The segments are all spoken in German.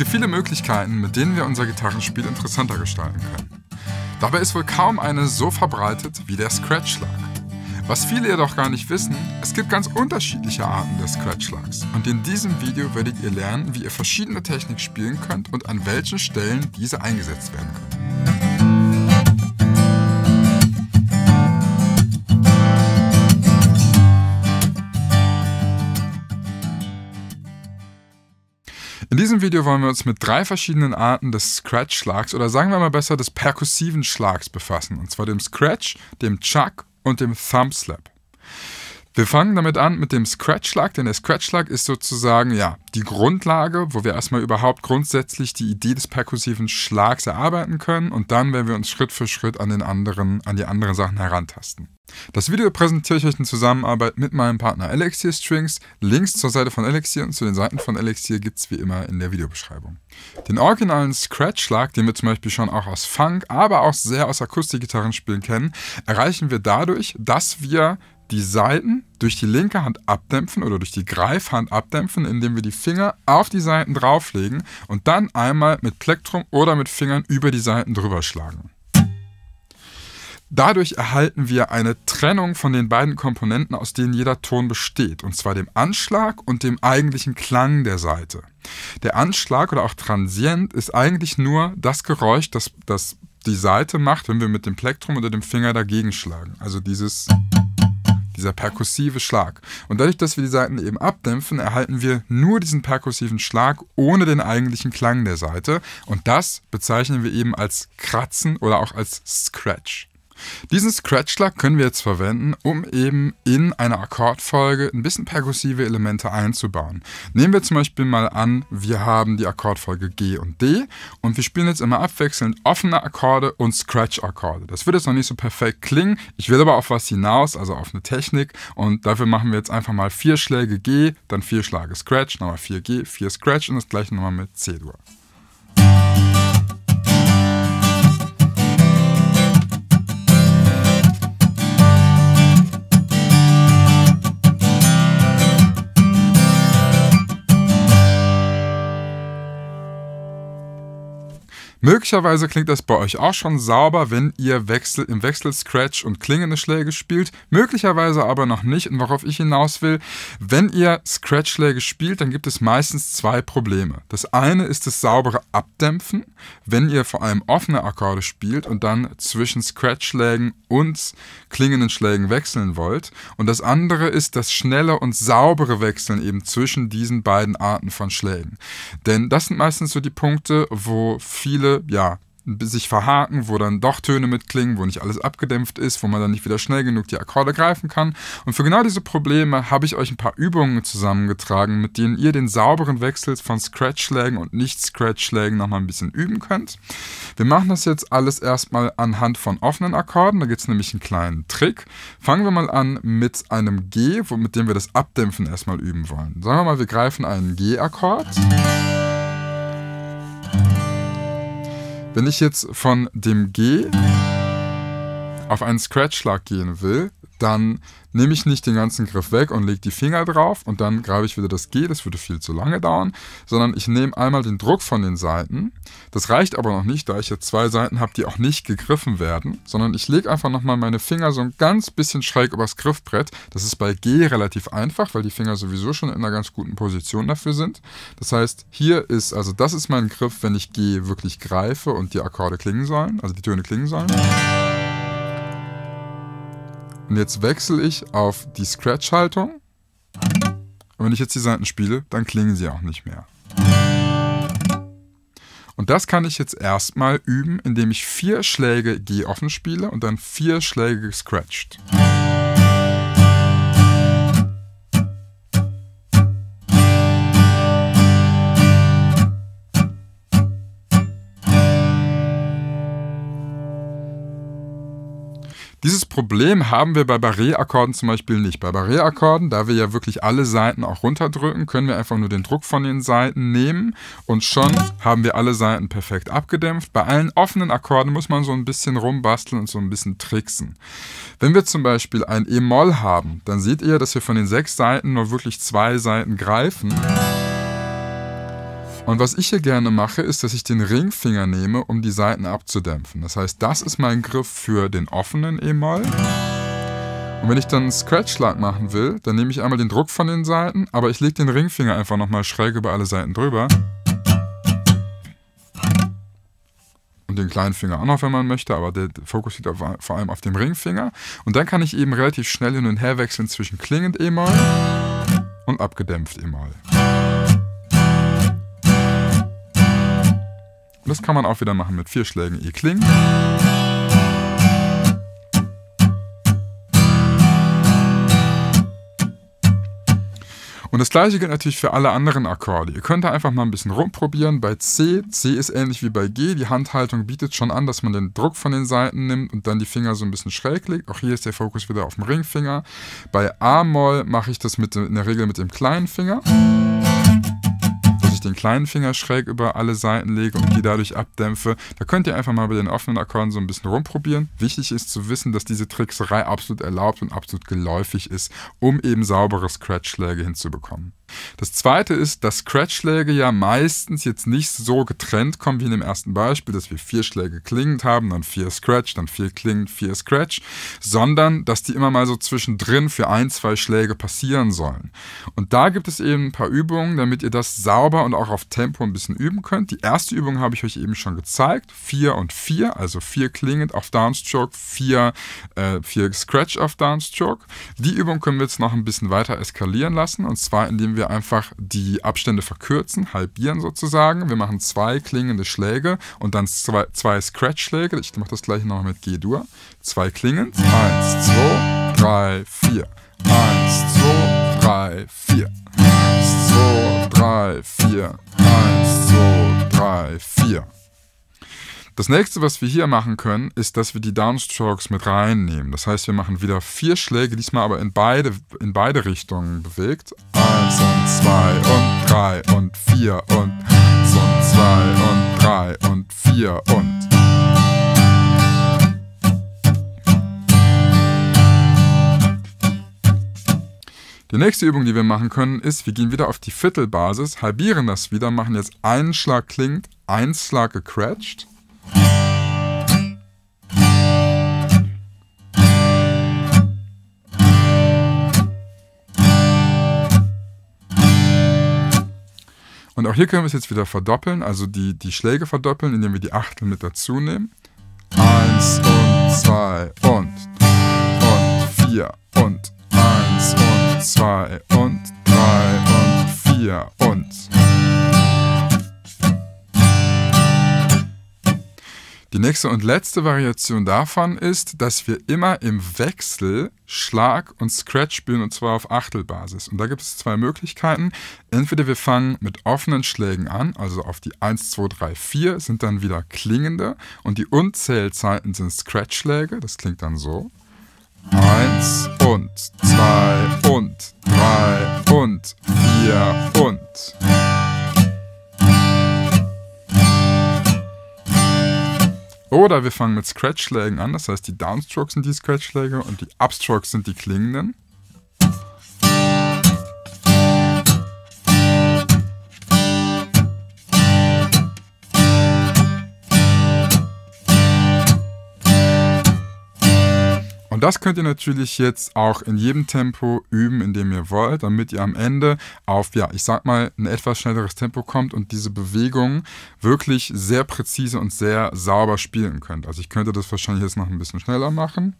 viele Möglichkeiten, mit denen wir unser Gitarrenspiel interessanter gestalten können. Dabei ist wohl kaum eine so verbreitet wie der Scratch-Schlag. Was viele jedoch gar nicht wissen, es gibt ganz unterschiedliche Arten des Scratch-Schlags. Und in diesem Video werdet ihr lernen, wie ihr verschiedene Techniken spielen könnt und an welchen Stellen diese eingesetzt werden können. In diesem Video wollen wir uns mit 3 verschiedenen Arten des Scratch-Schlags oder sagen wir mal besser des perkussiven Schlags befassen. Und zwar dem Scratch, dem Chuck und dem Thumb Slap. Wir fangen damit an mit dem Scratch-Schlag, denn der Scratch-Schlag ist sozusagen die Grundlage, wo wir erstmal überhaupt grundsätzlich die Idee des perkussiven Schlags erarbeiten können und dann werden wir uns Schritt für Schritt an die anderen Sachen herantasten. Das Video präsentiere ich euch in Zusammenarbeit mit meinem Partner Elixir Strings. Links zur Seite von Elixir und zu den Seiten von Elixir gibt es wie immer in der Videobeschreibung. Den originalen Scratch-Schlag, den wir zum Beispiel schon auch aus Funk, aber auch sehr aus Akustikgitarrenspielen kennen, erreichen wir dadurch, dass wir die Saiten durch die linke Hand abdämpfen oder durch die Greifhand abdämpfen, indem wir die Finger auf die Saiten drauflegen und dann einmal mit Plektrum oder mit Fingern über die Saiten drüber schlagen. Dadurch erhalten wir eine Trennung von den beiden Komponenten, aus denen jeder Ton besteht, und zwar dem Anschlag und dem eigentlichen Klang der Saite. Der Anschlag oder auch Transient ist eigentlich nur das Geräusch, das die Saite macht, wenn wir mit dem Plektrum oder dem Finger dagegen schlagen. Also dieser perkussive Schlag. Und dadurch, dass wir die Saiten eben abdämpfen, erhalten wir nur diesen perkussiven Schlag ohne den eigentlichen Klang der Saite. Und das bezeichnen wir eben als Kratzen oder auch als Scratch. Diesen Scratch-Schlag können wir jetzt verwenden, um eben in einer Akkordfolge ein bisschen perkussive Elemente einzubauen. Nehmen wir zum Beispiel mal an, wir haben die Akkordfolge G und D und wir spielen jetzt immer abwechselnd offene Akkorde und Scratch-Akkorde. Das wird jetzt noch nicht so perfekt klingen, ich will aber auf was hinaus, also auf eine Technik, und dafür machen wir jetzt einfach mal 4 Schläge G, dann 4 Schläge Scratch, nochmal 4 G, 4 Scratch und das gleiche nochmal mit C-Dur. Möglicherweise klingt das bei euch auch schon sauber, wenn ihr im Wechsel Scratch und klingende Schläge spielt, möglicherweise aber noch nicht. Und worauf ich hinaus will, wenn ihr Scratch-Schläge spielt, dann gibt es meistens 2 Probleme. Das eine ist das saubere Abdämpfen, wenn ihr vor allem offene Akkorde spielt und dann zwischen Scratch-Schlägen und klingenden Schlägen wechseln wollt. Und das andere ist das schnelle und saubere Wechseln eben zwischen diesen beiden Arten von Schlägen. Denn das sind meistens so die Punkte, wo viele sich verhaken, wo dann doch Töne mitklingen, wo nicht alles abgedämpft ist, wo man dann nicht wieder schnell genug die Akkorde greifen kann. Und für genau diese Probleme habe ich euch ein paar Übungen zusammengetragen, mit denen ihr den sauberen Wechsel von Scratch-Schlägen und Nicht-Scratch-Schlägen nochmal ein bisschen üben könnt. Wir machen das jetzt alles erstmal anhand von offenen Akkorden, da gibt es nämlich einen kleinen Trick. Fangen wir mal an mit einem G, mit dem wir das Abdämpfen erstmal üben wollen. Sagen wir mal, wir greifen einen G-Akkord. Wenn ich jetzt von dem G auf einen Scratch-Schlag gehen will, dann nehme ich nicht den ganzen Griff weg und lege die Finger drauf und dann greife ich wieder das G, das würde viel zu lange dauern, sondern ich nehme einmal den Druck von den Saiten. Das reicht aber noch nicht, da ich jetzt 2 Saiten habe, die auch nicht gegriffen werden, sondern ich lege einfach nochmal meine Finger so ein ganz bisschen schräg übers Griffbrett. Das ist bei G relativ einfach, weil die Finger sowieso schon in einer ganz guten Position dafür sind. Das heißt, das ist mein Griff, wenn ich G wirklich greife und die Akkorde klingen sollen, also die Töne klingen sollen. Und jetzt wechsle ich auf die Scratch-Haltung. Und wenn ich jetzt die Saiten spiele, dann klingen sie auch nicht mehr. Und das kann ich jetzt erstmal üben, indem ich 4 Schläge G offen spiele und dann 4 Schläge gescratcht. Dieses Problem haben wir bei Barré-Akkorden zum Beispiel nicht. Bei Barré-Akkorden, da wir ja wirklich alle Saiten auch runterdrücken, können wir einfach nur den Druck von den Saiten nehmen und schon haben wir alle Saiten perfekt abgedämpft. Bei allen offenen Akkorden muss man so ein bisschen rumbasteln und so ein bisschen tricksen. Wenn wir zum Beispiel ein E-Moll haben, dann seht ihr, dass wir von den 6 Saiten nur wirklich 2 Saiten greifen. Und was ich hier gerne mache, ist, dass ich den Ringfinger nehme, um die Saiten abzudämpfen. Das heißt, das ist mein Griff für den offenen E-Moll. Und wenn ich dann einen Scratch-Schlag machen will, dann nehme ich einmal den Druck von den Saiten, aber ich lege den Ringfinger einfach nochmal schräg über alle Saiten drüber. Und den kleinen Finger auch noch, wenn man möchte, aber der Fokus liegt vor allem auf dem Ringfinger. Und dann kann ich eben relativ schnell hin und her wechseln zwischen klingend E-Moll und abgedämpft E-Moll. Und das kann man auch wieder machen mit 4 Schlägen E-Kling. Und das gleiche gilt natürlich für alle anderen Akkorde. Ihr könnt da einfach mal ein bisschen rumprobieren. Bei C, C ist ähnlich wie bei G. Die Handhaltung bietet schon an, dass man den Druck von den Saiten nimmt und dann die Finger so ein bisschen schräg legt. Auch hier ist der Fokus wieder auf dem Ringfinger. Bei A-Moll mache ich das in der Regel mit dem kleinen Finger. Dass ich den kleinen Finger schräg über alle Saiten lege und die dadurch abdämpfe. Da könnt ihr einfach mal bei den offenen Akkorden so ein bisschen rumprobieren. Wichtig ist zu wissen, dass diese Trickserei absolut erlaubt und absolut geläufig ist, um eben saubere Scratch-Schläge hinzubekommen. Das zweite ist, dass Scratch-Schläge ja meistens jetzt nicht so getrennt kommen wie in dem ersten Beispiel, dass wir 4 Schläge klingend haben, dann 4 Scratch, dann 4 klingend, 4 Scratch, sondern dass die immer mal so zwischendrin für 1, 2 Schläge passieren sollen. Und da gibt es eben ein paar Übungen, damit ihr das sauber und auch auf Tempo ein bisschen üben könnt. Die erste Übung habe ich euch eben schon gezeigt, 4 und 4, also 4 klingend auf Downstroke, 4 Scratch auf Downstroke. Die Übung können wir jetzt noch ein bisschen weiter eskalieren lassen, und zwar indem wir einfach die Abstände verkürzen, halbieren sozusagen. Wir machen 2 klingende Schläge und dann 2 Scratch-Schläge. Ich mache das gleiche nochmal mit G-Dur. 2 klingend. 1, 2, 3, 4. 1, 2, 3, 4. 1, 2, 3, 4. 1, 2, 3, 4. Das nächste, was wir hier machen können, ist, dass wir die Downstrokes mit reinnehmen. Das heißt, wir machen wieder 4 Schläge, diesmal aber in beide Richtungen bewegt. 1 und 2 und 3 und 4 und 1 und 2 und 3 und 4 und. Die nächste Übung, die wir machen können, ist, wir gehen wieder auf die Viertelbasis, halbieren das wieder, machen jetzt einen Schlag klingt, einen Schlag gecratcht. Und auch hier können wir es jetzt wieder verdoppeln, also die Schläge verdoppeln, indem wir die Achtel mit dazu nehmen. 1 und 2 und 4 und 1 und 2 und 3 und 4 und. Die nächste und letzte Variation davon ist, dass wir immer im Wechsel Schlag und Scratch spielen, und zwar auf Achtelbasis. Und da gibt es 2 Möglichkeiten. Entweder wir fangen mit offenen Schlägen an, also auf die 1, 2, 3, 4 sind dann wieder klingende und die Unzählzeiten sind Scratch-Schläge. Das klingt dann so. 1 und 2 und 3 und 4 und. Oder wir fangen mit Scratch-Schlägen an, das heißt, die Downstrokes sind die Scratch-Schläge und die Upstrokes sind die klingenden. Und das könnt ihr natürlich jetzt auch in jedem Tempo üben, in dem ihr wollt, damit ihr am Ende auf, ja, ich sag mal, ein etwas schnelleres Tempo kommt und diese Bewegung wirklich sehr präzise und sehr sauber spielen könnt. Also ich könnte das wahrscheinlich jetzt noch ein bisschen schneller machen.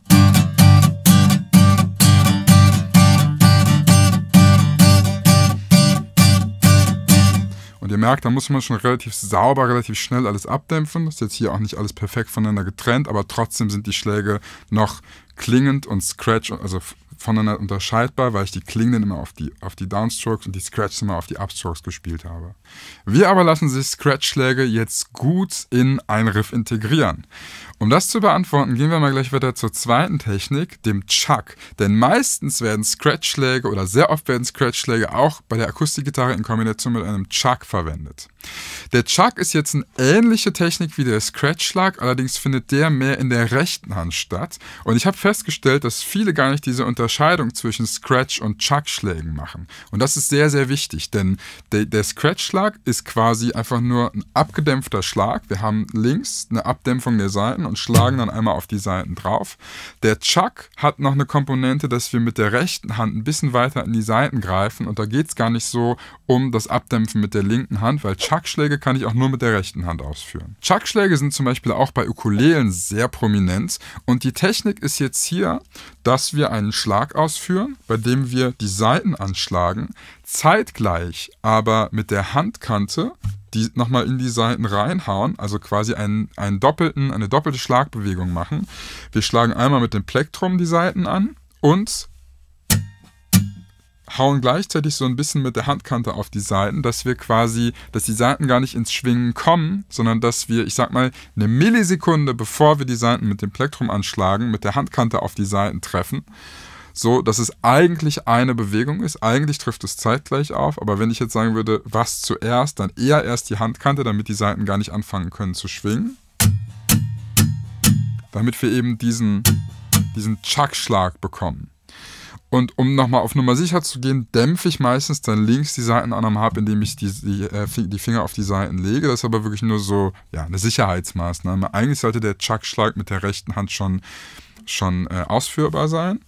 Und ihr merkt, da muss man schon relativ sauber, relativ schnell alles abdämpfen. Das ist jetzt hier auch nicht alles perfekt voneinander getrennt, aber trotzdem sind die Schläge noch klingend und Scratch, also voneinander unterscheidbar, weil ich die klingenden immer auf die Downstrokes und die Scratches immer auf die Upstrokes gespielt habe. Wie aber lassen sich Scratch-Schläge jetzt gut in ein Riff integrieren? Um das zu beantworten, gehen wir mal gleich weiter zur zweiten Technik, dem Chuck. Denn meistens werden Scratch-Schläge oder sehr oft werden Scratch-Schläge auch bei der Akustikgitarre in Kombination mit einem Chuck verwendet. Der Chuck ist jetzt eine ähnliche Technik wie der Scratch-Schlag, allerdings findet der mehr in der rechten Hand statt. Und ich habe festgestellt, dass viele gar nicht diese Unterscheidung zwischen Scratch- und Chuck-Schlägen machen. Und das ist sehr, sehr wichtig, denn der Scratch-Schlag ist quasi einfach nur ein abgedämpfter Schlag. Wir haben links eine Abdämpfung der Seiten und schlagen dann einmal auf die Seiten drauf. Der Chuck hat noch eine Komponente, dass wir mit der rechten Hand ein bisschen weiter in die Seiten greifen und da geht es gar nicht so um das Abdämpfen mit der linken Hand, weil Chuck-Schläge kann ich auch nur mit der rechten Hand ausführen. Chuck-Schläge sind zum Beispiel auch bei Ukulelen sehr prominent und die Technik ist jetzt hier, dass wir einen Schlag ausführen, bei dem wir die Saiten anschlagen, zeitgleich aber mit der Handkante die nochmal in die Saiten reinhauen, also quasi eine doppelte Schlagbewegung machen. Wir schlagen einmal mit dem Plektrum die Saiten an und hauen gleichzeitig so ein bisschen mit der Handkante auf die Saiten, dass die Saiten gar nicht ins Schwingen kommen, sondern dass wir, ich sag mal, eine Millisekunde, bevor wir die Saiten mit dem Plektrum anschlagen, mit der Handkante auf die Saiten treffen. So, dass es eigentlich eine Bewegung ist. Eigentlich trifft es zeitgleich auf, aber wenn ich jetzt sagen würde, was zuerst, dann eher erst die Handkante, damit die Saiten gar nicht anfangen können zu schwingen. Damit wir eben diesen Chuck-Schlag bekommen. Und um nochmal auf Nummer sicher zu gehen, dämpfe ich meistens dann links die Saitenannahme ab, indem ich die Finger auf die Saiten lege. Das ist aber wirklich nur so eine Sicherheitsmaßnahme. Eigentlich sollte der Chuck-Schlag mit der rechten Hand schon ausführbar sein.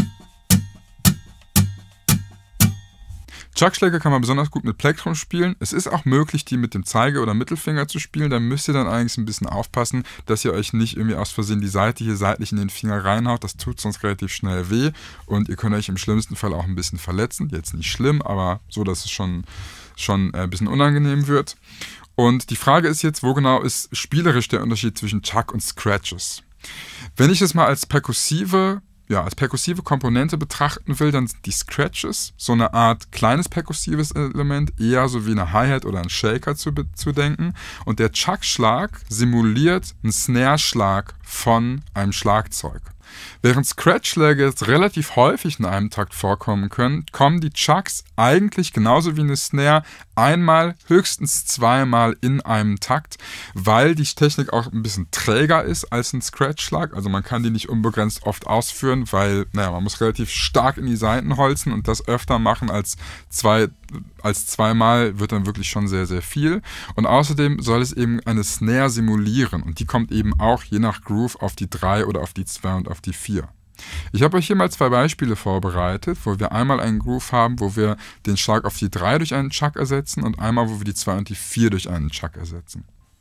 Chuck-Schläge kann man besonders gut mit Plektrum spielen. Es ist auch möglich, die mit dem Zeige- oder Mittelfinger zu spielen. Da müsst ihr dann eigentlich ein bisschen aufpassen, dass ihr euch nicht irgendwie aus Versehen die Seite hier seitlich in den Finger reinhaut. Das tut sonst relativ schnell weh und ihr könnt euch im schlimmsten Fall auch ein bisschen verletzen. Jetzt nicht schlimm, aber so, dass es schon ein bisschen unangenehm wird. Und die Frage ist jetzt, wo genau ist spielerisch der Unterschied zwischen Chuck und Scratches? Wenn ich es mal als perkussive Komponente betrachten will, dann sind die Scratches so eine Art kleines perkussives Element, eher so wie eine Hi-Hat oder ein Shaker zu denken. Und der Chuck-Schlag simuliert einen Snare-Schlag von einem Schlagzeug. Während Scratch-Schläge jetzt relativ häufig in einem Takt vorkommen können, kommen die Chucks eigentlich genauso wie eine Snare einmal, höchstens zweimal in einem Takt, weil die Technik auch ein bisschen träger ist als ein Scratch-Schlag. Also man kann die nicht unbegrenzt oft ausführen, weil man muss relativ stark in die Saiten holzen und das öfter machen als zweimal wird dann wirklich schon sehr, sehr viel. Und außerdem soll es eben eine Snare simulieren und die kommt eben auch je nach Groove auf die 3 oder auf die 2 und auf die 4. Ich habe euch hier mal 2 Beispiele vorbereitet, wo wir einmal einen Groove haben, wo wir den Schlag auf die 3 durch einen Chuck ersetzen und einmal, wo wir die 2 und die 4 durch einen Chuck ersetzen.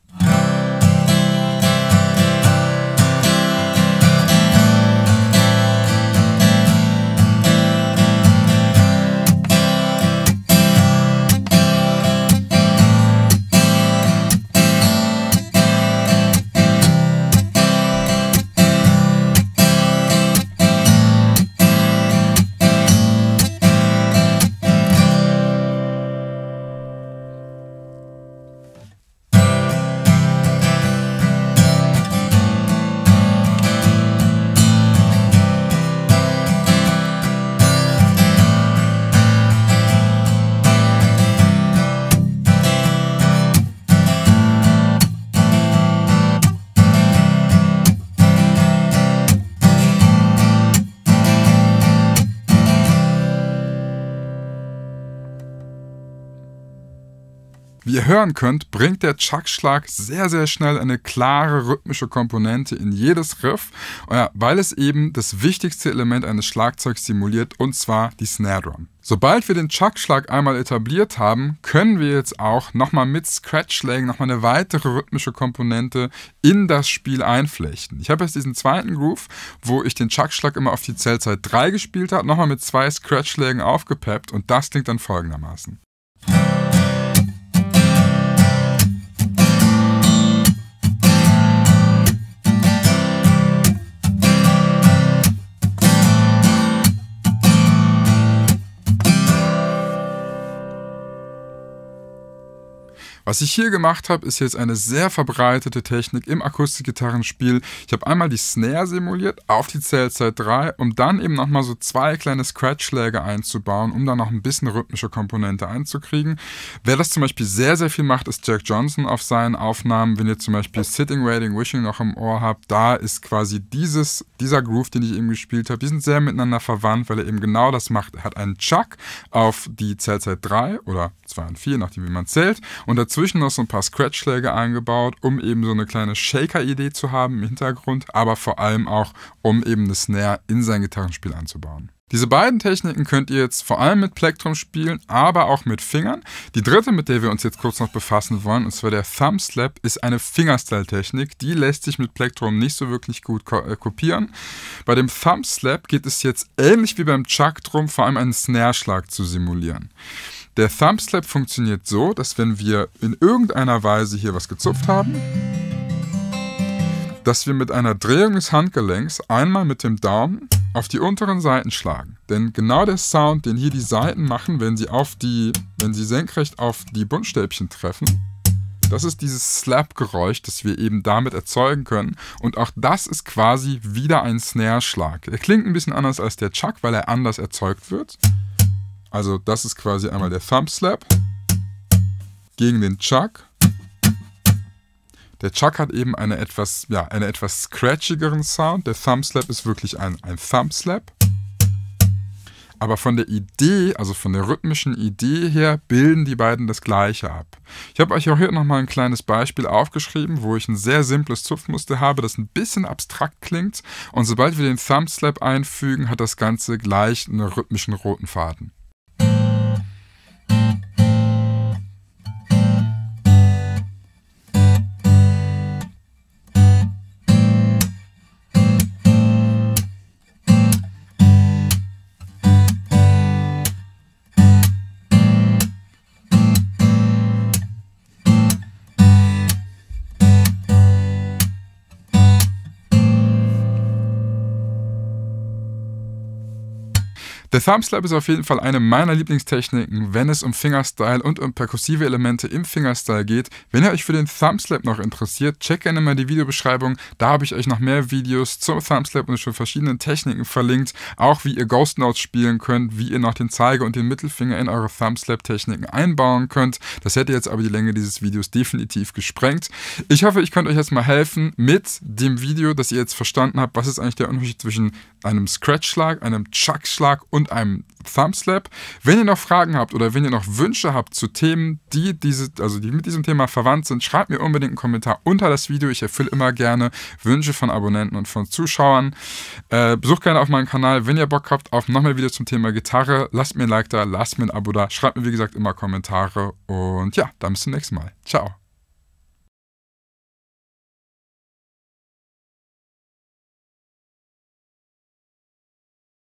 Wie ihr hören könnt, bringt der Chuck-Schlag sehr, sehr schnell eine klare rhythmische Komponente in jedes Riff, weil es eben das wichtigste Element eines Schlagzeugs simuliert, und zwar die Snare Drum. Sobald wir den Chuck-Schlag einmal etabliert haben, können wir jetzt auch nochmal mit Scratch-Schlägen nochmal eine weitere rhythmische Komponente in das Spiel einflechten. Ich habe jetzt diesen zweiten Groove, wo ich den Chuck-Schlag immer auf die Zählzeit 3 gespielt habe, nochmal mit 2 Scratch-Schlägen aufgepeppt und das klingt dann folgendermaßen. Was ich hier gemacht habe, ist jetzt eine sehr verbreitete Technik im Akustikgitarrenspiel. Ich habe einmal die Snare simuliert auf die Zählzeit 3, um dann eben nochmal so 2 kleine Scratch-Schläge einzubauen, um dann noch ein bisschen rhythmische Komponente einzukriegen. Wer das zum Beispiel sehr, sehr viel macht, ist Jack Johnson auf seinen Aufnahmen. Wenn ihr zum Beispiel Sitting, Waiting, Wishing noch im Ohr habt, da ist quasi dieser Groove, den ich eben gespielt habe, die sind sehr miteinander verwandt, weil er eben genau das macht. Er hat einen Chuck auf die Zählzeit 3 oder 2 und 4, nachdem wie man zählt, und dazwischen noch so ein paar Scratch-Schläge eingebaut, um eben so eine kleine Shaker-Idee zu haben im Hintergrund, aber vor allem auch, um eben eine Snare in sein Gitarrenspiel einzubauen. Diese beiden Techniken könnt ihr jetzt vor allem mit Plektrum spielen, aber auch mit Fingern. Die dritte, mit der wir uns jetzt kurz noch befassen wollen, und zwar der Thumb Slap, ist eine Fingerstyle-Technik. Die lässt sich mit Plektrum nicht so wirklich gut kopieren. Bei dem Thumb Slap geht es jetzt ähnlich wie beim Chuck drum, vor allem einen Snare-Schlag zu simulieren. Der Thumb Slap funktioniert so, dass wenn wir in irgendeiner Weise hier was gezupft haben, dass wir mit einer Drehung des Handgelenks einmal mit dem Daumen auf die unteren Seiten schlagen. Denn genau der Sound, den hier die Saiten machen, wenn sie senkrecht auf die Buntstäbchen treffen, das ist dieses Slap-Geräusch, das wir eben damit erzeugen können. Und auch das ist quasi wieder ein Snare-Schlag. Er klingt ein bisschen anders als der Chuck, weil er anders erzeugt wird. Also das ist quasi einmal der Thumb Slap gegen den Chuck. Der Chuck hat eben einen etwas scratchigeren Sound. Der Thumb Slap ist wirklich ein Thumb Slap. Aber von der Idee, also von der rhythmischen Idee her, bilden die beiden das Gleiche ab. Ich habe euch auch hier nochmal ein kleines Beispiel aufgeschrieben, wo ich ein sehr simples Zupfmuster habe, das ein bisschen abstrakt klingt. Und sobald wir den Thumb Slap einfügen, hat das Ganze gleich einen rhythmischen roten Faden. Der Thumb Slap ist auf jeden Fall eine meiner Lieblingstechniken, wenn es um Fingerstyle und um perkussive Elemente im Fingerstyle geht. Wenn ihr euch für den Thumb Slap noch interessiert, checkt gerne mal die Videobeschreibung. Da habe ich euch noch mehr Videos zum Thumb Slap und schon verschiedenen Techniken verlinkt. Auch wie ihr Ghost Notes spielen könnt, wie ihr noch den Zeige- und den Mittelfinger in eure Thumb Slap Techniken einbauen könnt. Das hätte jetzt aber die Länge dieses Videos definitiv gesprengt. Ich hoffe, ich konnte euch jetzt mal helfen mit dem Video, dass ihr jetzt verstanden habt, was ist eigentlich der Unterschied zwischen einem Scratch-Schlag, einem Chuck-Schlag und einem Thumb Slap. Wenn ihr noch Fragen habt oder wenn ihr noch Wünsche habt zu Themen, die mit diesem Thema verwandt sind, schreibt mir unbedingt einen Kommentar unter das Video. Ich erfülle immer gerne Wünsche von Abonnenten und von Zuschauern. Besucht gerne auf meinen Kanal, wenn ihr Bock habt auf noch mehr Videos zum Thema Gitarre. Lasst mir ein Like da, lasst mir ein Abo da, schreibt mir wie gesagt immer Kommentare und ja, dann bis zum nächsten Mal. Ciao.